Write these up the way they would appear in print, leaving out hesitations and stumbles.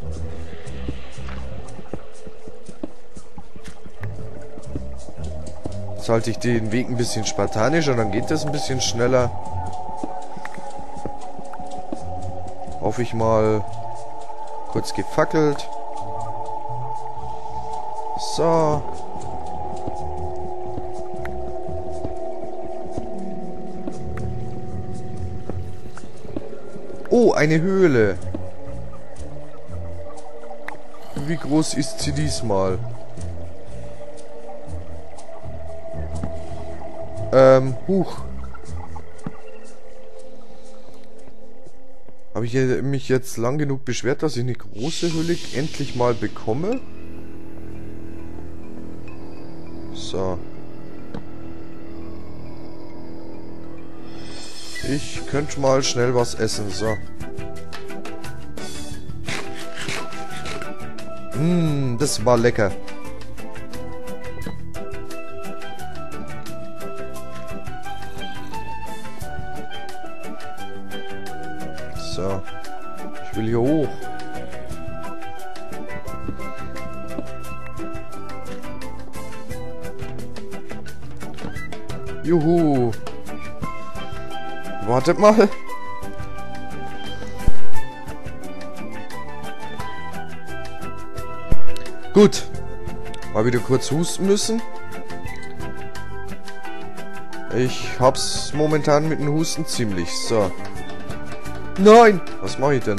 Jetzt halte ich den Weg ein bisschen spartanischer, dann geht das ein bisschen schneller. Hoffe ich mal. Kurz gefackelt. So. Oh, eine Höhle. Wie groß ist sie diesmal? Huch. Habe ich mich jetzt lang genug beschwert, dass ich eine große Höhle endlich mal bekomme? So. Ich könnte mal schnell was essen, so. Das war lecker. So. Ich will hier hoch. Juhu. Wartet mal. Gut. Mal wieder kurz husten müssen. Ich hab's momentan mit dem Husten ziemlich. So. Nein! Was mache ich denn?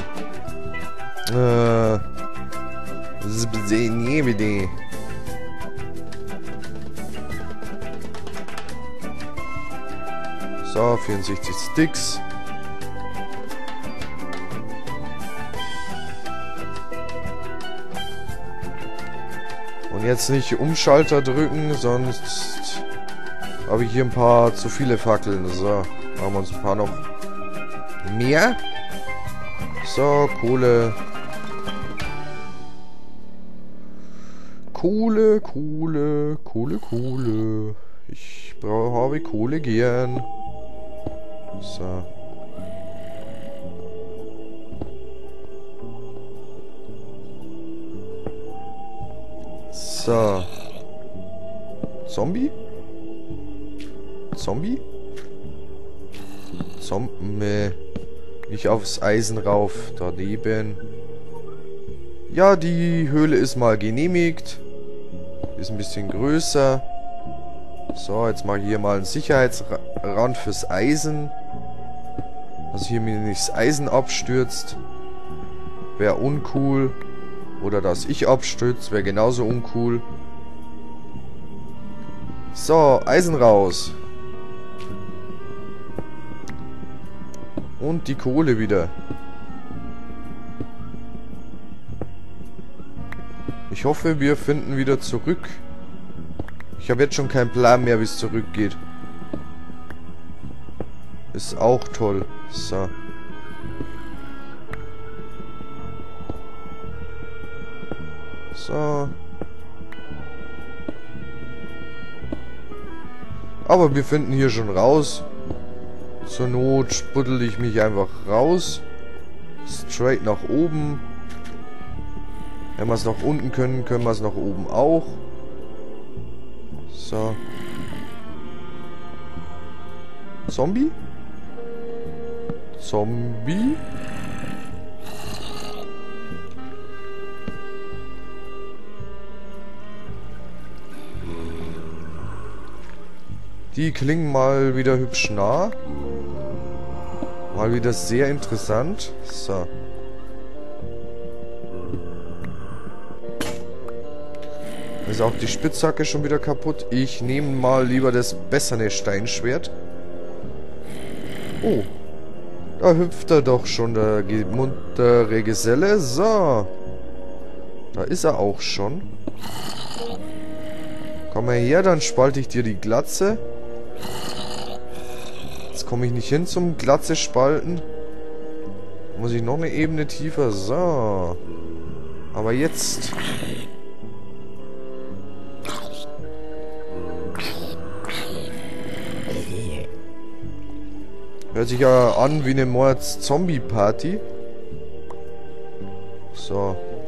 So, 64 Sticks. Und jetzt nicht Umschalter drücken, sonst habe ich hier ein paar zu viele Fackeln. So, machen wir uns ein paar noch mehr. So, Kohle. Kohle. Ich habe Kohle gern. So. So. Zombie? Nicht aufs Eisen rauf. Daneben. Ja, die Höhle ist mal genehmigt. Ist ein bisschen größer. So, jetzt mache ich hier mal einen Sicherheitsrand fürs Eisen. Dass hier mir nicht das Eisen abstürzt. Wäre uncool. Oder dass ich abstürze, wäre genauso uncool. So, Eisen raus. Und die Kohle wieder. Ich hoffe, wir finden wieder zurück. Ich habe jetzt schon keinen Plan mehr, wie es zurückgeht. Ist auch toll. So. So. Aber wir finden hier schon raus. Zur Not spuddel ich mich einfach raus. Straight nach oben. Wenn wir es nach unten können, können wir es nach oben auch. So. Zombie? Zombie? Die klingen mal wieder hübsch nah. Mal wieder sehr interessant. So. Ist auch die Spitzhacke schon wieder kaputt. Ich nehme mal lieber das bessere Steinschwert. Oh. Da hüpft er doch schon, der muntere Geselle. So. Da ist er auch schon. Komm mal her, dann spalte ich dir die Glatze. Jetzt komme ich nicht hin zum Glatze spalten. Muss ich noch eine Ebene tiefer. So. Aber jetzt. Hört sich ja an wie eine Mords-Zombie-Party. So.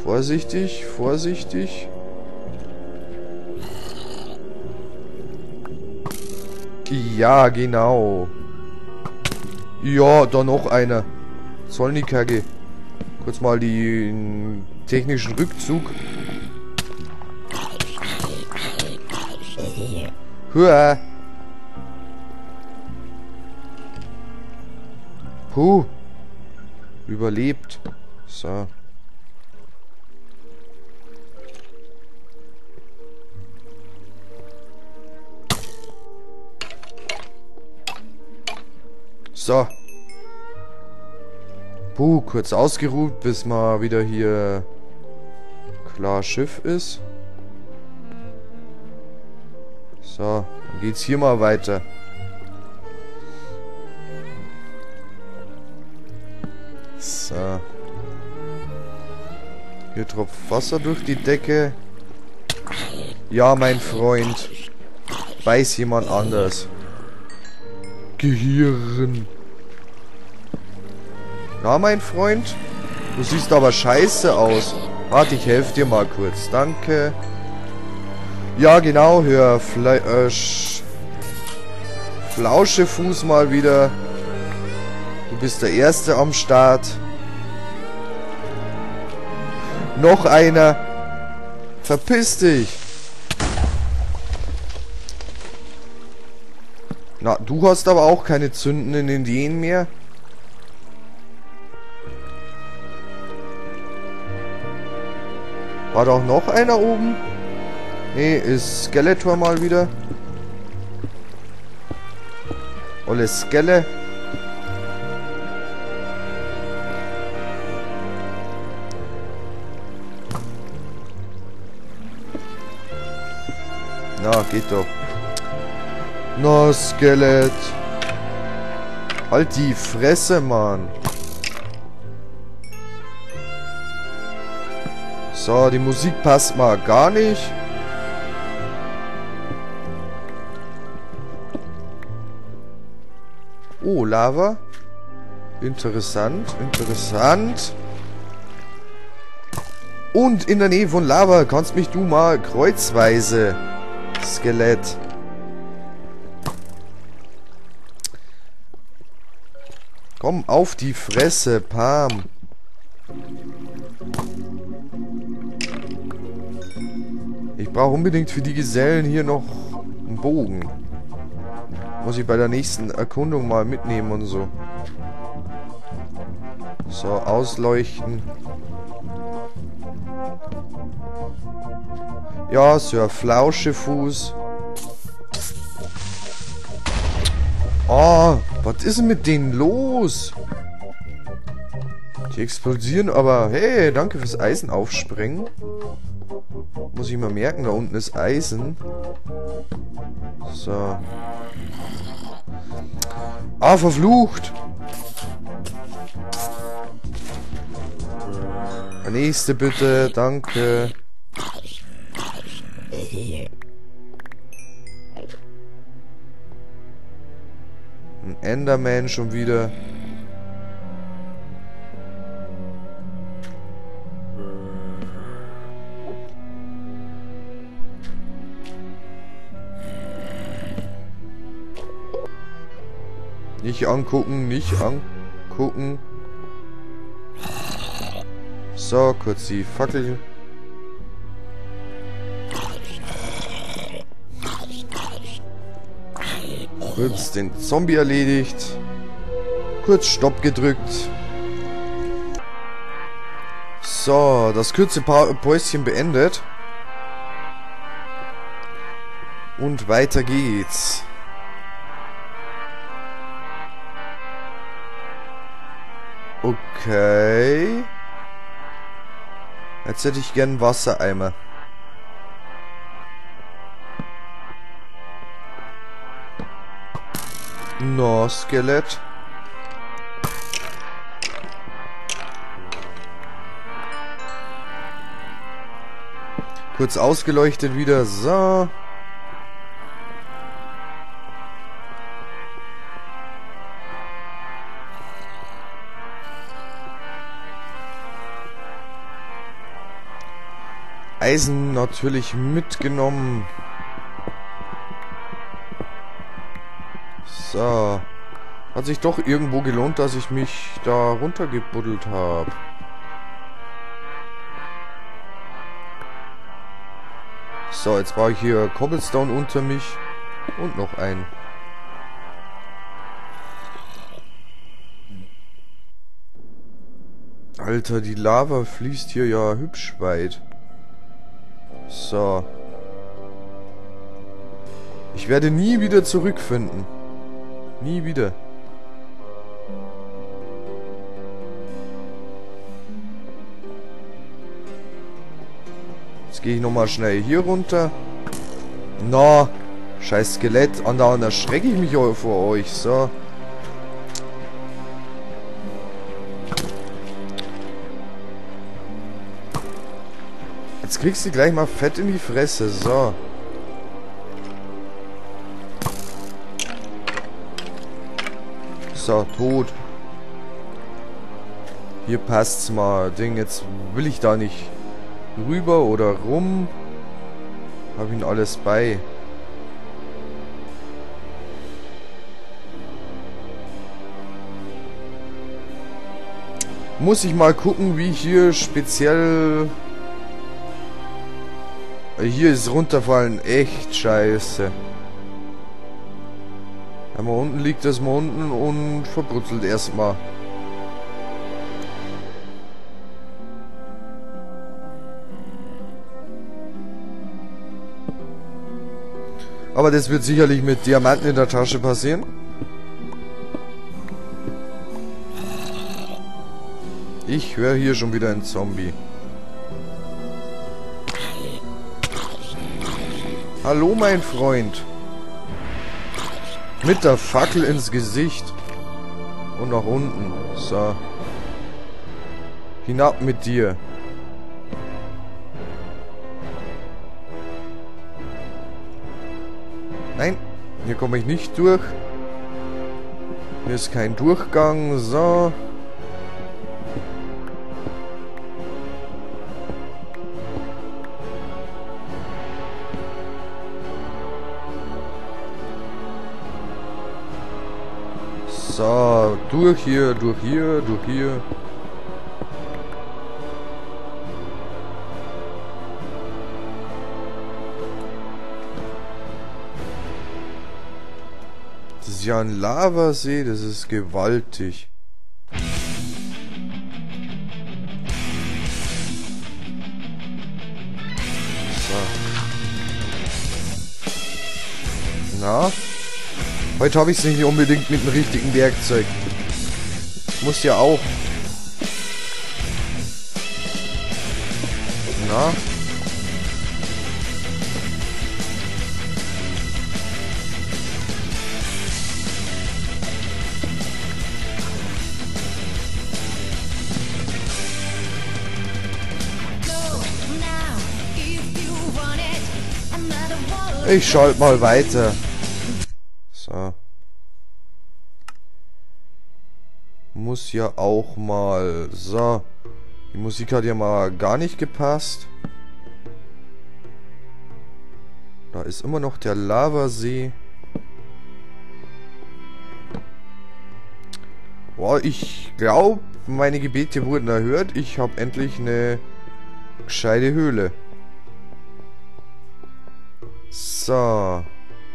Vorsichtig, vorsichtig. Ja, genau. Ja, da noch einer. Soll nicht kacke. Kurz mal den technischen Rückzug. Hua. Puh. Überlebt. So. So. Puh, kurz ausgeruht, bis mal wieder hier klar Schiff ist. So, dann geht's hier mal weiter. So. Hier tropft Wasser durch die Decke. Ja, mein Freund. Weiß jemand anders. Gehirn. Ja, mein Freund. Du siehst aber scheiße aus. Warte, ich helfe dir mal kurz. Danke. Ja, genau. Hör. Flauschefuß mal wieder. Du bist der Erste am Start. Noch einer. Verpiss dich. Na, du hast aber auch keine zündenden Ideen mehr. War doch noch einer oben? Nee, ist Skeletor mal wieder. Olle Skelle. Na, geht doch. Na, Skelett. Halt die Fresse, Mann. So, die Musik passt mal gar nicht. Oh, Lava. Interessant, interessant. Und in der Nähe von Lava kannst mich du mal kreuzweise, Skelett. Komm auf die Fresse, Pam. Ich brauche unbedingt für die Gesellen hier noch einen Bogen. Muss ich bei der nächsten Erkundung mal mitnehmen und so. So, ausleuchten. Ja, Sir Flauschefuß. Oh, was ist denn mit denen los? Die explodieren, aber hey, danke fürs Eisen aufsprengen. Muss ich mal merken, da unten ist Eisen. So. Ah, verflucht. Der nächste bitte, danke. Ein Enderman schon wieder. Nicht angucken, nicht angucken. So, kurz die Fackel. Kurz den Zombie erledigt. Kurz Stopp gedrückt. So, das kurze Päuschen beendet. Und weiter geht's. Okay. Jetzt hätte ich gern einen Wassereimer. No, Skelett. Kurz ausgeleuchtet wieder. So. Eisen natürlich mitgenommen. So. Hat sich doch irgendwo gelohnt, dass ich mich da runtergebuddelt habe. So, jetzt baue ich hier Cobblestone unter mich. Und noch einen. Alter, die Lava fließt hier ja hübsch weit. So. Ich werde nie wieder zurückfinden. Nie wieder. Jetzt gehe ich nochmal schnell hier runter. Na, scheiß Skelett. Andauernd erschrecke ich mich vor euch. So. Jetzt kriegst du gleich mal fett in die Fresse. So. So, tot. Hier passt's mal. Ding, jetzt will ich da nicht rüber oder rum. Hab ihn alles bei. Muss ich mal gucken, wie hier speziell... Hier ist runterfallen echt scheiße. Ja, mal unten liegt das mal unten und verbrutzelt erstmal. Aber das wird sicherlich mit Diamanten in der Tasche passieren. Ich höre hier schon wieder einen Zombie. Hallo, mein Freund. Mit der Fackel ins Gesicht. Und nach unten. So. Hinab mit dir. Nein, hier komme ich nicht durch. Hier ist kein Durchgang. So. So, durch hier, durch hier, durch hier. Das ist ja ein Lavasee, das ist gewaltig. So. Na? Heute habe ich es nicht unbedingt mit dem richtigen Werkzeug. Muss ja auch. Na? Ich schalte mal weiter. So. Muss ja auch mal. So. Die Musik hat ja mal gar nicht gepasst. Da ist immer noch der Lavasee. Boah, ich glaube, meine Gebete wurden erhört. Ich habe endlich eine gescheite Höhle. So.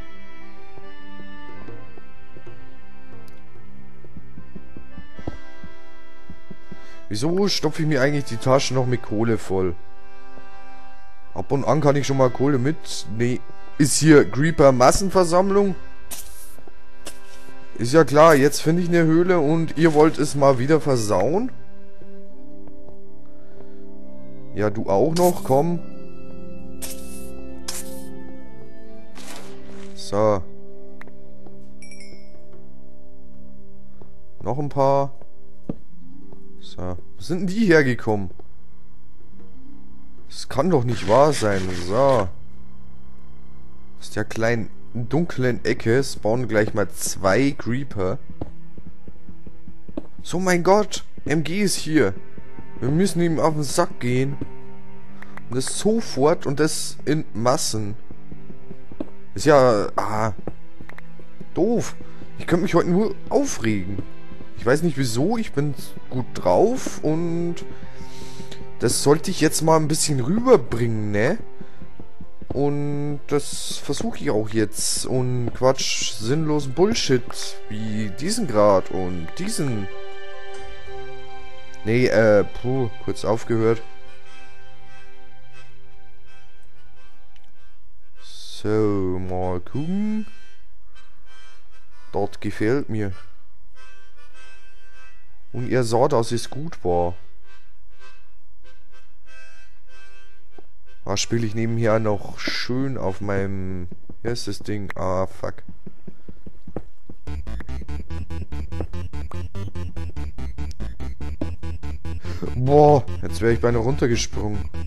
Wieso stopfe ich mir eigentlich die Tasche noch mit Kohle voll? Ab und an kann ich schon mal Kohle mit... Nee. Ist hier Creeper Massenversammlung? Ist ja klar, jetzt finde ich eine Höhle und ihr wollt es mal wieder versauen? Ja, du auch noch, komm. So. Noch ein paar. So. Wo sind denn die hergekommen? Das kann doch nicht wahr sein. So. Aus der kleinen dunklen Ecke spawnen gleich mal 2 Creeper. So, mein Gott. MG ist hier. Wir müssen ihm auf den Sack gehen. Und das sofort und das in Massen. Ist ja... doof. Ich könnte mich heute nur aufregen. Ich weiß nicht wieso, ich bin gut drauf und... das sollte ich jetzt mal ein bisschen rüberbringen, ne? Und das versuche ich auch jetzt. Und Quatsch, sinnlosen Bullshit. Wie diesen Grad und diesen... Nee, kurz aufgehört. So, mal gucken. Dort gefällt mir. Und ihr sah, dass es gut war. Spiele ich nebenher noch schön auf meinem... Hier ist das Ding. Fuck. Boah, jetzt wäre ich beinahe runtergesprungen.